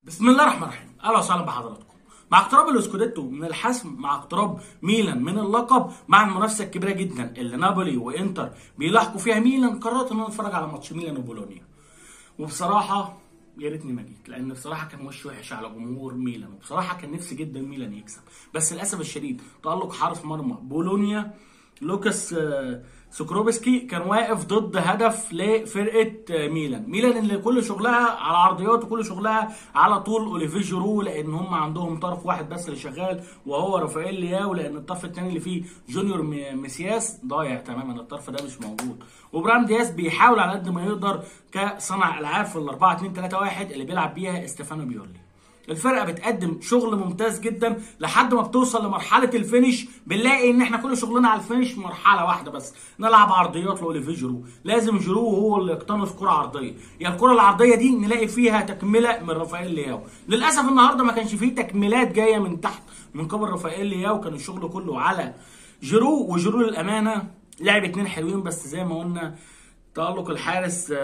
بسم الله الرحمن الرحيم، اهلا وسهلا بحضراتكم. مع اقتراب الاسكوديتو من الحسم، مع اقتراب ميلان من اللقب، مع المنافسه الكبيره جدا اللي نابولي وانتر بيلاحقوا فيها ميلان، قررت ان انا اتفرج على ماتش ميلان وبولونيا. وبصراحه يا ريتني ما جيت، لان بصراحه كان وش وحش على جمهور ميلان، وبصراحه كان نفسي جدا ميلان يكسب، بس للاسف الشديد تالق حارس مرمى بولونيا لوكاس سكروبسكي كان واقف ضد هدف لفرقه ميلان اللي كل شغلها على عرضيات وكل شغلها على طول اوليفيه جيرو، لان هم عندهم طرف واحد بس اللي شغال وهو رافائيل لياو، لان الطرف الثاني اللي فيه جونيور ميسياس ضايع تماما، الطرف ده مش موجود. وبرام دياز بيحاول على قد ما يقدر كصنع العاب في ال 4-2-3-1 اللي بيلعب بيها استيفانو بيولي. الفرقه بتقدم شغل ممتاز جدا لحد ما بتوصل لمرحله الفينش، بنلاقي ان احنا كل شغلنا على الفينش مرحله واحده بس، نلعب عرضيات لاوليفيه جيرو. لازم جيرو هو اللي يقتنص كره عرضيه، يا الكره العرضيه دي نلاقي فيها تكمله من رافائيل لياو. للاسف النهارده ما كانش فيه تكميلات جايه من تحت من قبل رافائيل لياو، كان الشغل كله على جيرو. وجيرو للامانه لعب اتنين حلوين، بس زي ما قلنا تألق الحارس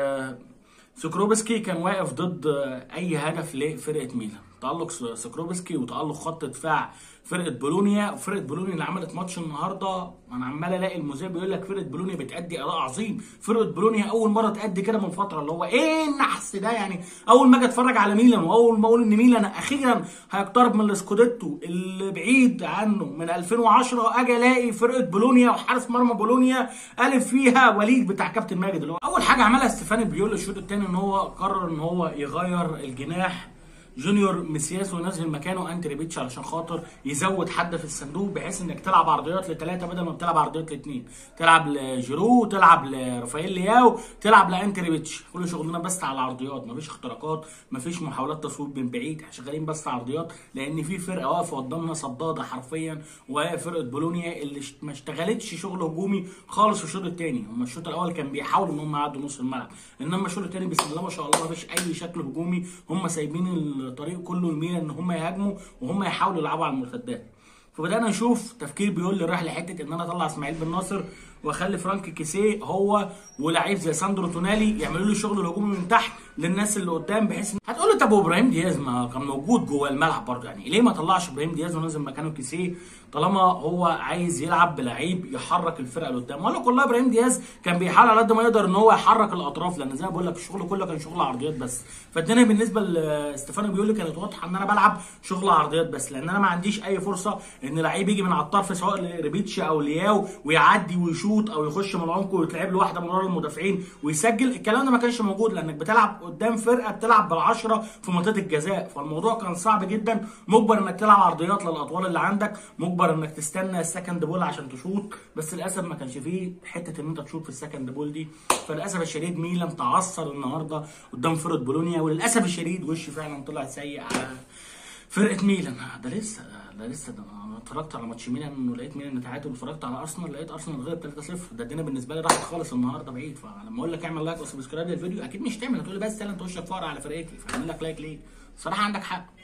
سكروبسكي كان واقف ضد اي هدف لفرقه ميلان. تألق سكروبسكي وتألق خط دفاع فرقه بولونيا، وفرقه بولونيا اللي عملت ماتش النهارده، انا عمال الاقي المذيع بيقول لك فرقه بولونيا بتأدي اداء عظيم. فرقه بولونيا اول مره تأدي كده من فتره، اللي هو ايه النحس ده يعني. اول ما اجي اتفرج على ميلان، واول ما اقول ان ميلان اخيرا هيقترب من السكوديتو اللي بعيد عنه من 2010، اجي الاقي فرقه بولونيا وحارس مرمى بولونيا الف فيها وليد بتاع كابتن ماجد. اللي هو اول حاجه عملها ستيفانو بيولي الشوط الثاني ان هو قرر ان هو يغير الجناح جونيور ميسياس وينزل مكانه انتري بيتش علشان خاطر يزود حد في الصندوق، بحيث انك تلعب عرضيات ل3 بدل ما بتلعب عرضيات ل2، تلعب لجيرو، تلعب لرافائيل لياو، تلعب لانتري بيتش. كل شغلنا بس على العرضيات، مفيش اختراقات، مفيش محاولات تصويب من بعيد، شغالين بس عرضيات، لان في فرقه واقفه قدامنا صداده حرفيا، وهي فرقه بولونيا اللي ما اشتغلتش شغل هجومي خالص في الشوط الثاني. هم الشوط الاول كان بيحاولوا ان هم يعدوا نص الملعب، انما الشوط الثاني بسم الله ما شاء الله مفيش اي شكل هجومي، هم سايبين الطريق كله لميلان ان هم يهاجموا وهم يحاولوا يلعبوا على المرتدات. فبدانا نشوف تفكير بيقول لي رايح لحته ان انا اطلع اسماعيل بن ناصر واخلي فرانك كيسيه هو ولاعيب زي ساندرو تونالي يعملوا له الشغل الهجومي من تحت للناس اللي قدام، بحيث هتقول لي طب وابراهيم دياز ما كان موجود جوه الملعب برضه، يعني ليه ما طلعش ابراهيم دياز ونزل مكانه كيسيه طالما هو عايز يلعب بلعيب يحرك الفرقه اللي قدام؟ اقول لك والله ابراهيم دياز كان بيحاول على قد ما يقدر ان هو يحرك الاطراف، لان زي ما بقول لك الشغل كله كان شغل عرضيات بس. فالدنيا بالنسبه لاستيفانو بيقول لي كانت واضحه ان انا بلعب شغل عرضيات بس، لان انا ما عنديش اي فرصه ان لعيب يجي من على الطرف سواء لريبيتش او لياو ويعدي ويشوط او يخش من العمق ويتلعب له واحده من ورا المدافعين ويسجل. الكلام ده ما كانش موجود، لانك بتلعب قدام فرقه بتلعب بال10 في منطقه الجزاء، فالموضوع كان صعب جدا. مجبر انك تلعب عرضيات للاطوال اللي عندك، مجبر انك تستنى السكند بول عشان تشوط، بس للاسف ما كانش فيه حته ان انت تشوط في السكند بول دي. فللاسف الشديد ميلان تعثر النهارده قدام فرقه بولونيا، وللاسف الشديد وش فعلا طلع سيء على فرقه ميلان. ده لسه انا اتفرجت على ماتش ميلان ولقيت ميلان تعادل، واتفرجت على ارسنال لقيت ارسنال غلب 3-0. ده الدنيا بالنسبه لي راحت خالص النهارده بعيد. فلما اقول لك اعمل لايك وسبسكرايب للفيديو اكيد مش تعمل، هتقول لي بس انت وشك فقر على فرقتي، فاعمل لك لايك ليه؟ الصراحه عندك حق.